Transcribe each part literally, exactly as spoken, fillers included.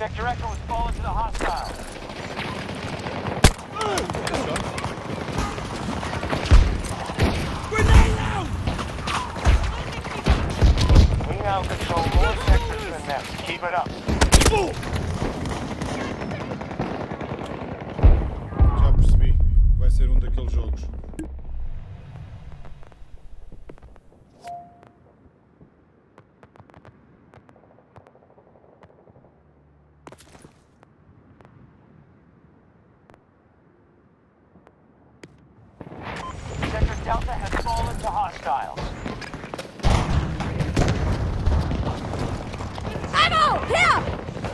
Sector Echo has fallen to the hostiles. Grenade out! We now control more sectors than them. Keep it up. Já percebi. Vai ser um daqueles jogos. Sector Delta has fallen to hostiles. Ammo! Here!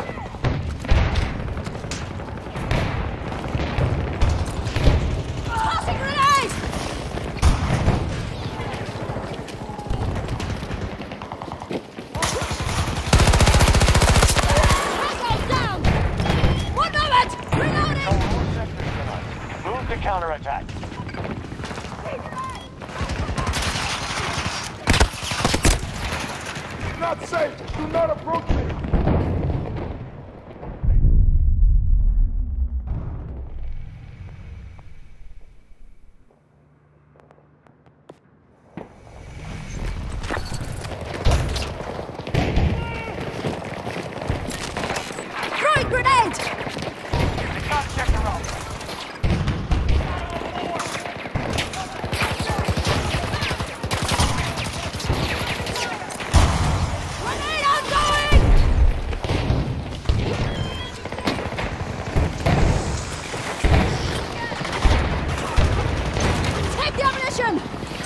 Tossing grenade! Tango's down! One moment! Reloading! Control more sectors than us. Move to counterattack. Not safe! Do not approach me! Throwing grenade! Not sector out. Grenade ongoing! Take the ammunition!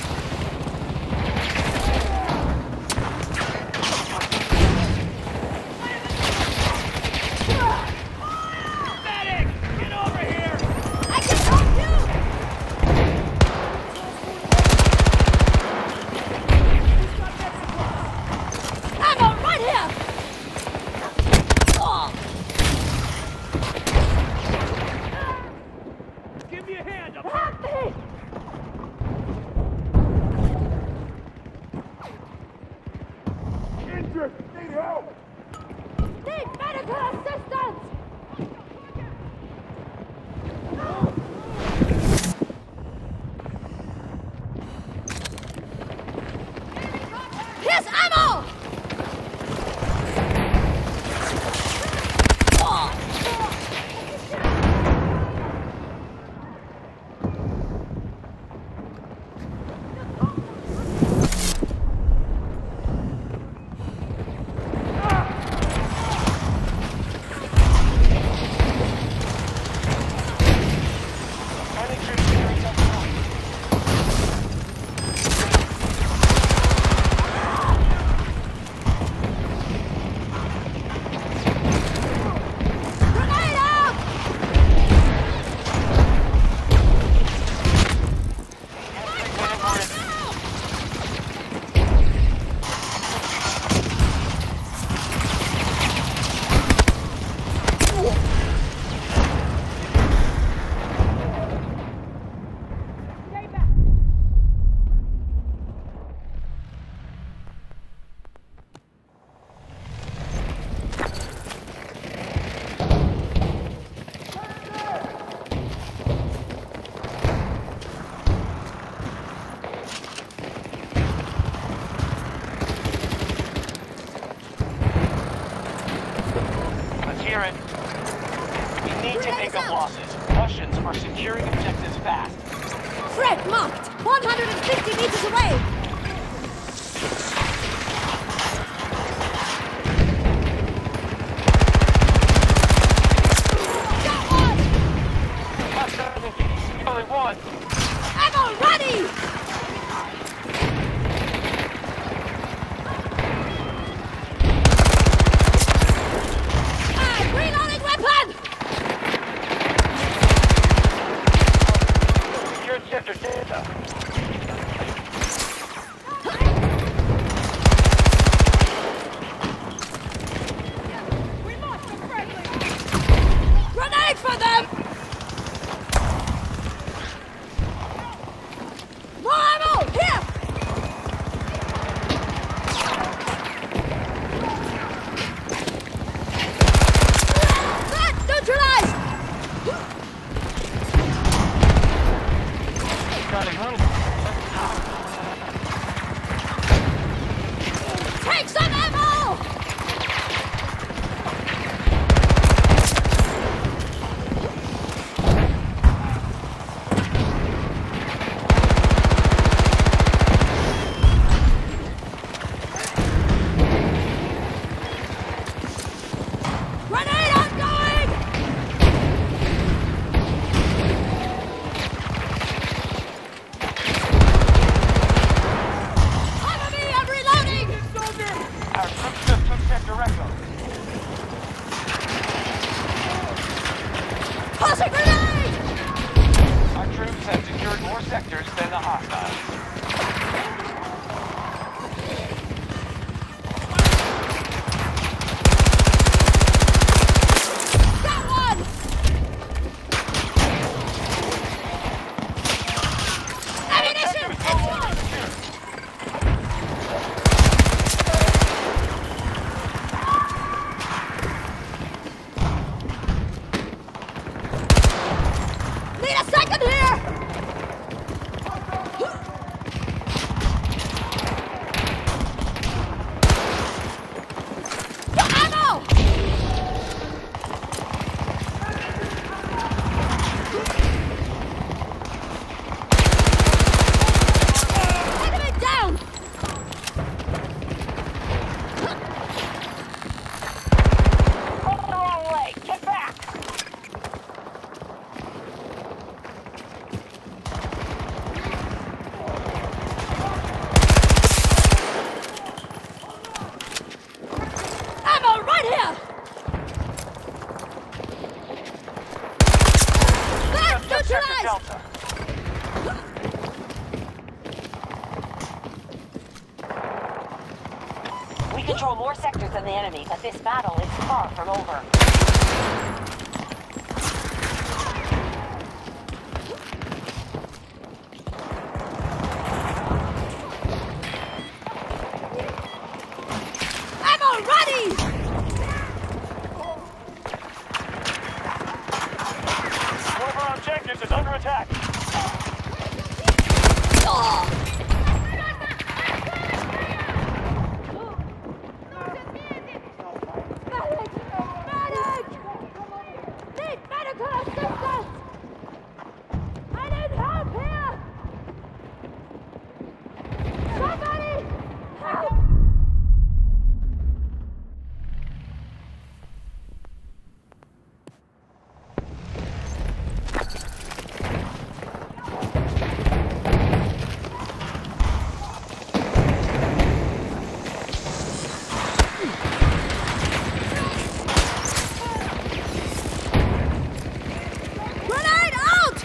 Medic! Get over here! I can help you! Ammo right here! Oh. Give me a hand up! Help me! Injured! Need help! Need medical assistance! Here's ammo! Friendly troops nearing Delta Point. Grenade out! Let's hear it. We need to make up losses. Russians are securing objectives fast. Threat marked! one hundred fifty meters away! Got one! That's only one. Ammo ready! I'm reloading weapon! Secure sector Delta. hostiles. Got one! Ammunition! Excellent! Need a second here! Got ammo! Enemy down! Going the wrong way. Get back. Ammo right here! Back Objective neutralized! Delta. We control more sectors than the enemy, but this battle is far from over. Ammo ready! One of our objectives is under attack. Oh! Medic! Medic! Need medical assistance! I need help here! Somebody! Help! Grenade out!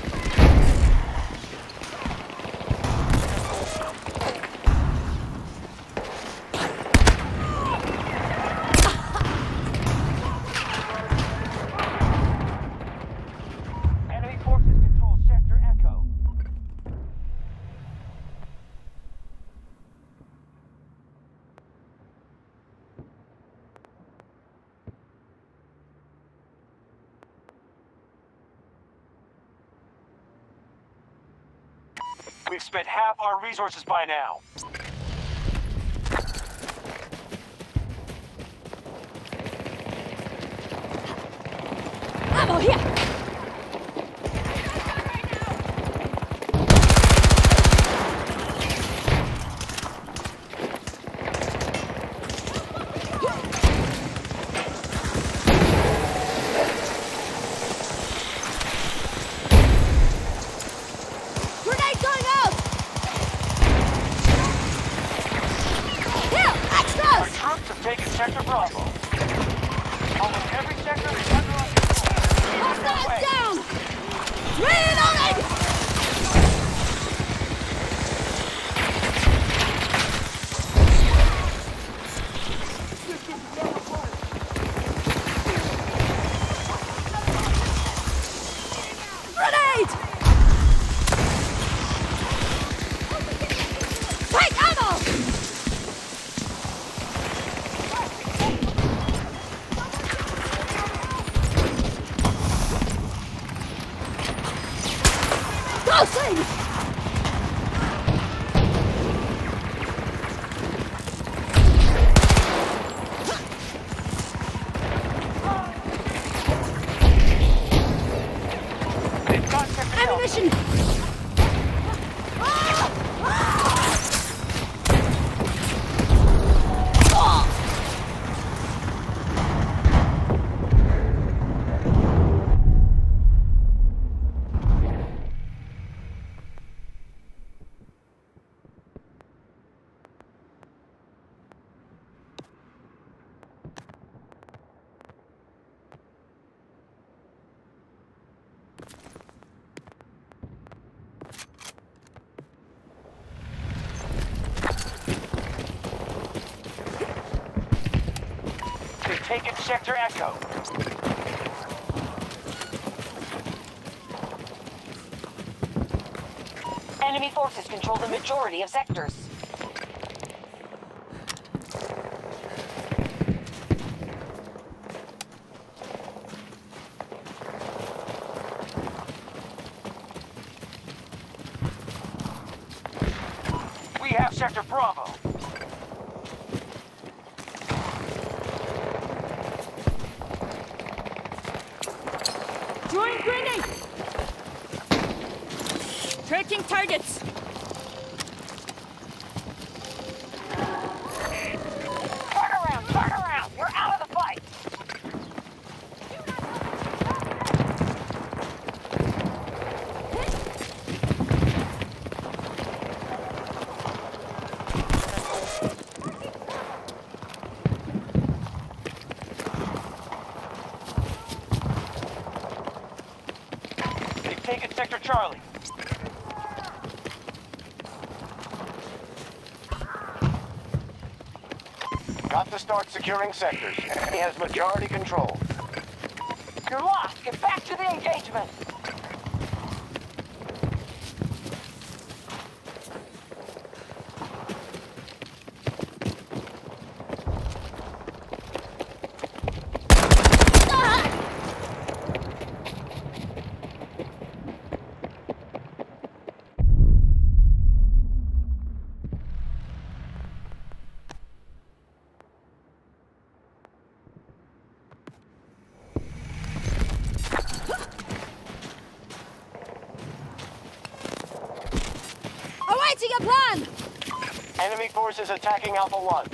Enemy forces control Sector Echo. We've spent half our resources by now. Ammo here! Grenade going out! Here, Our extras! troops have taken Sector Bravo. Almost every sector is under our control. Lead the Hostiles way. down! Reloading! Grenade! Take ammo! taken Sector Echo. Enemy forces control the majority of sectors. We have Sector Bravo. Throwing grenade! Tracking targets! Turn around, turn around! We're out of the fight! They've taken Sector Charlie. Got to start securing sectors. He has majority control. You're lost! Get back to the engagement! Awaiting a plan! Enemy forces attacking Alpha one.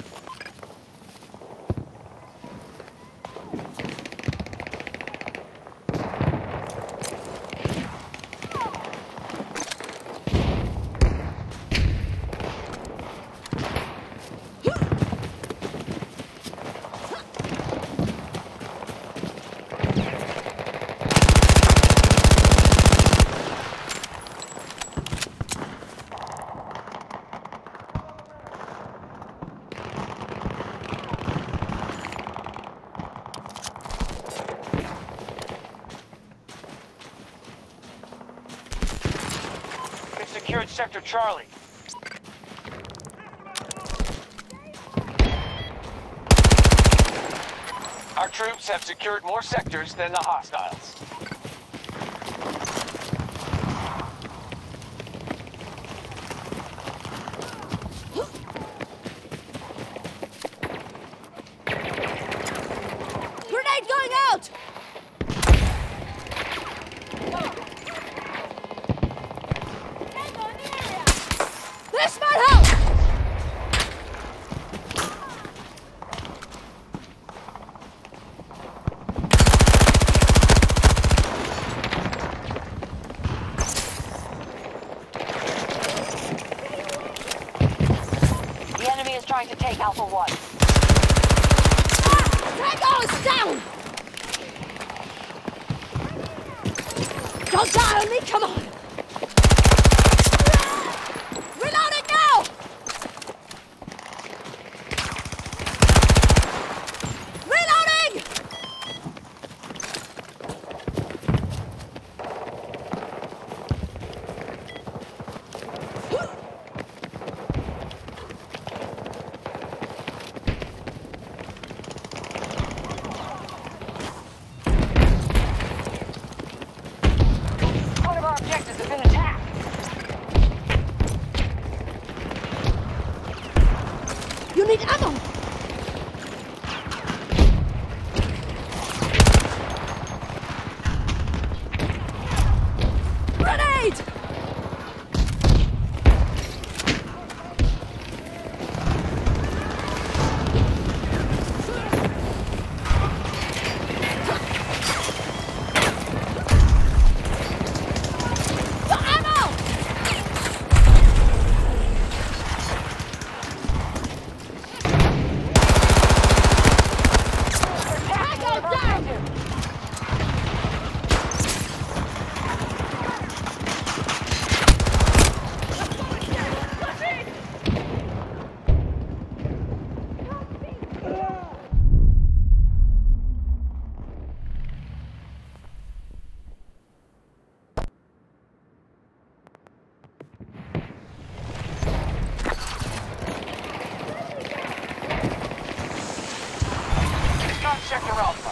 Secured Sector Charlie. Our troops have secured more sectors than the hostiles. Grenade going out! This might help! The enemy is trying to take Alpha one. Tango is down! Don't die on me, come on! Reloading now! Reloading! One of our objectives has been attacked. You need ammo! Grenade! For ammo! Sector Alpha.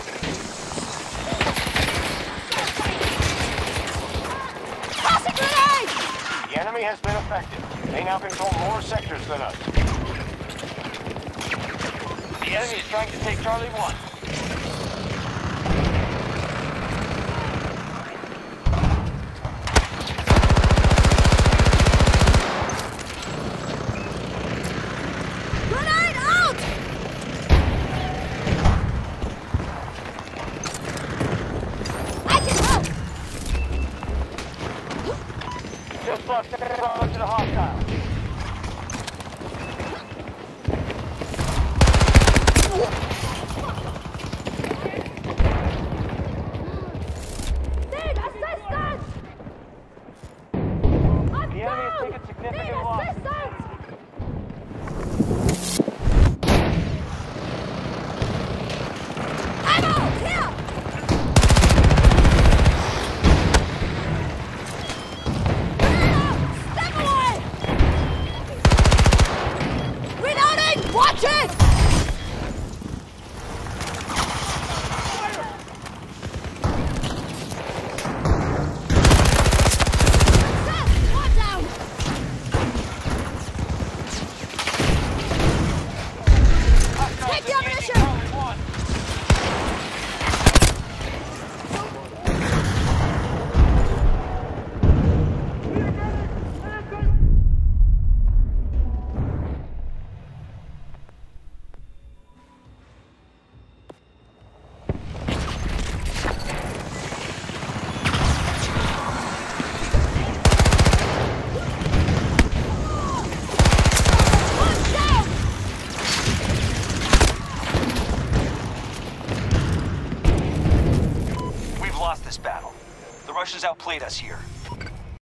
Tossing grenade! The enemy has been affected. They now control more sectors than us. The enemy is trying to take Charlie one. Grenade out! I can help! Just lost sector Alpha to the hostile. Need assistance! I'm The enemy has down! taken significant Need losses. assistance! Ammo! Here! Grenade out! Step away! Reloading! Watch it! Success! One down! Hostiles Take the engaging ammunition! Charlie one. One down! We've lost this battle. The Russians outplayed us here.